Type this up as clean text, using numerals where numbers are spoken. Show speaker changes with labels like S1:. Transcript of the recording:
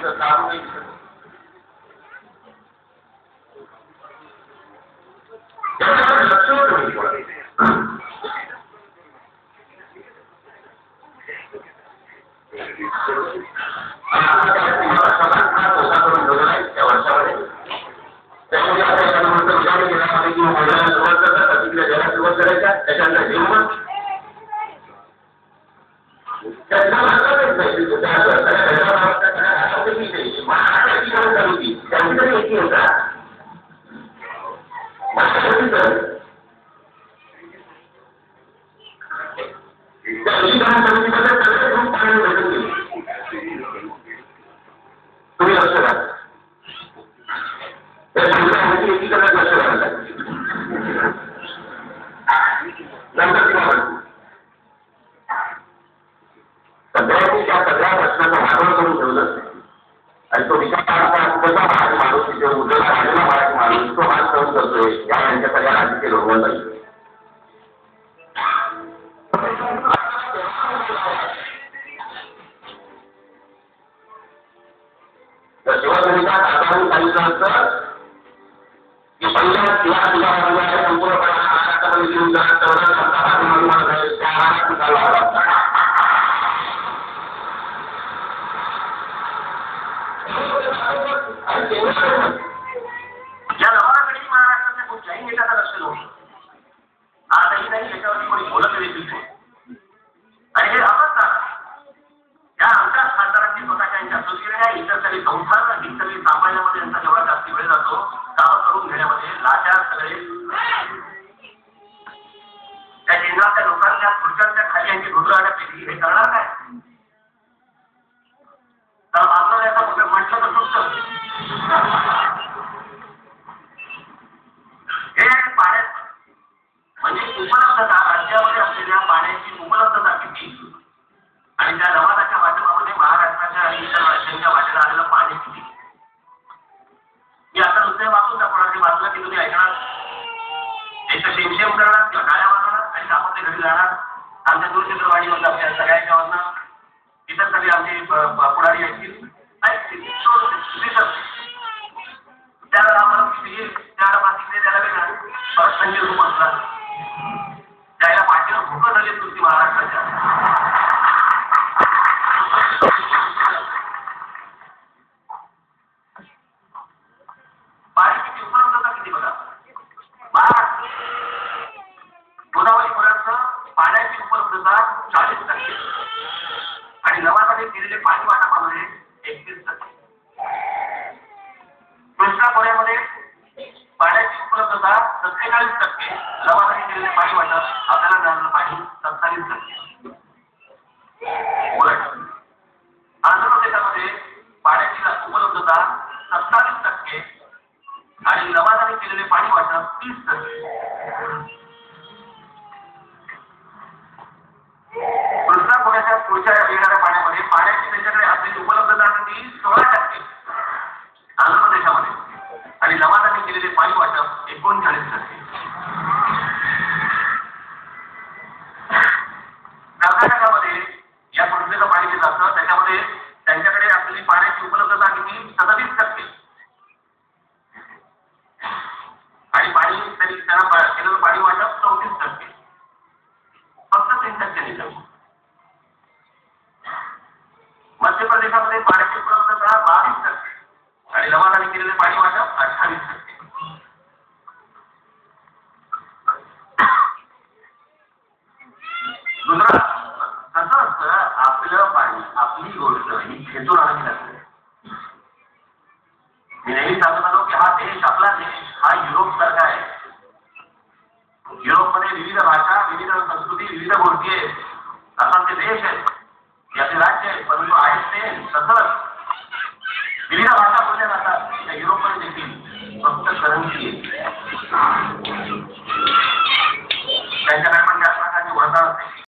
S1: दिसत दारू नाही दिसत. त्याच्यावर लक्ष कमी पडत. त्या वर्षामध्ये त्यामुळे आता एखादा म्हणतो विचार केला पाहिजे किंवा महिलांना सुरुवात करतात तिकडे जगात सुरुवात करायच्या त्याच्यानंतर जेवण तुम्ही लक्ष द्या एकीकडे लक्ष द्यायला नंतर सगळ्यांनी त्या सगळ्या प्रश्नाचं वाटण करून ठेवलं आणि तो विचार कसा मराठी माणूस तिथे उद्याला राहिलेला मराठी माणूस तो हात सहन करतोय या यांच्या सगळ्या राजकीय लोकवत आहे. तर शिवसेनेचा साधारण सांगितलं असतं की पहिल्या या संपूर्णपणे महाराष्ट्रामध्ये घेऊन जाणार तेवढा या लवादाकडे महाराष्ट्रातल्या कुठल्याही नेत्याचं लक्ष नव्हतं. आजही नाही याच्यावरती कोणी बोलत देखील नाही. आणि हे राहत ना या आमच्या खासदारांची स्वतःच्या यांच्या असोसिएट आहे इतर सगळी संस्था ही सगळी सामान्यामध्ये यांचा जेवढा जास्ती वेळ जातो काम करून घेण्यामध्ये लाचार सगळे त्या केंद्रातल्या लोकांच्या खुर्च्यांच्या खाली यांची घुटळण्यापैकी हे करणार काय तर मात्र याचा म्हटलं तर सुटतं हे पाण्यात म्हणजे उपलब्धता राज्यामध्ये असलेल्या पाण्याची उपलब्धता किती आणि त्या लवादाच्या माध्यमामध्ये महाराष्ट्राच्या आणि इतर राज्यांच्या वाटेला आलेलं पाणी किती. मी आता नुसते वाचून दाखवणार वाचलं की तुम्ही ऐकणार एक शेमशेम करणार किंवा गाड्या वाजवणार आणि आपण ते घरी जाणार. आमच्या दूरचित्रवाणीवर आपल्या सगळ्यांच्या वरनं इतर सगळे आमचे पुढारी ऐकतील त्यावेळेला आपण त्याला मातीकडे त्याला वेगळा परत संजय रूप असला त्याला पाठीवर भूक झाली तुमची महाराष्ट्राच्या पाण्याची उपलब्धता किती बघा. गोदावरी खोऱ्याचं पाण्याची उपलब्धता 40% आणि नवासाठी दिलेले पाणी वाटपामध्ये 31%. कृष्णा खोऱ्यामध्ये पाण्याची उपलब्धता 47%, नवासाठी दिलेले पाणी वाटप आपल्याला मिळालेलं पाणी 47%. आंध्र प्रदेशामध्ये पाण्याची उपलब्धता 27% आणि नवासाठी दिलेले पाणी वाटप 30%. कृष्णा खोऱ्याच्या पुढच्या येणाऱ्या पाण्यामध्ये पाण्याची त्यांच्याकडे असलेली उपलब्धता किती 16%. आंध्र प्रदेशामध्ये आणि नवासाठी केलेले पाणी वाटप 39%. कर्नाटकामध्ये या कृष्णेचं पाणी जे जातं त्याच्यामध्ये त्यांच्याकडे असलेली पाण्याची उपलब्धता किती 37% आणि पाणी तरी त्यांना केलेलं पाणी वाटप 34%. फक्त 3% निघाल. मध्य प्रदेशामध्ये पाण्याची उपलब्धता 22% आणि लवादाने केलेले पाणी वाटप 28%. गुजरात कसं असतं आपलं पाणी आपली गोष्ट ही खेचून आणावी लागते. मी नेहमी सांगत आलो की हा देश आपला देश हा युरोप सारखा आहे. युरोपमध्ये विविध भाषा विविध संस्कृती विविध गोष्टी आहेत. असा ते देश आहेत याचे राज्य आहेत परंतु आहेत ते तसंच विविध भाषा बोलल्या जातात. त्या युरोपमध्ये देखील फक्त करन्सी आहे.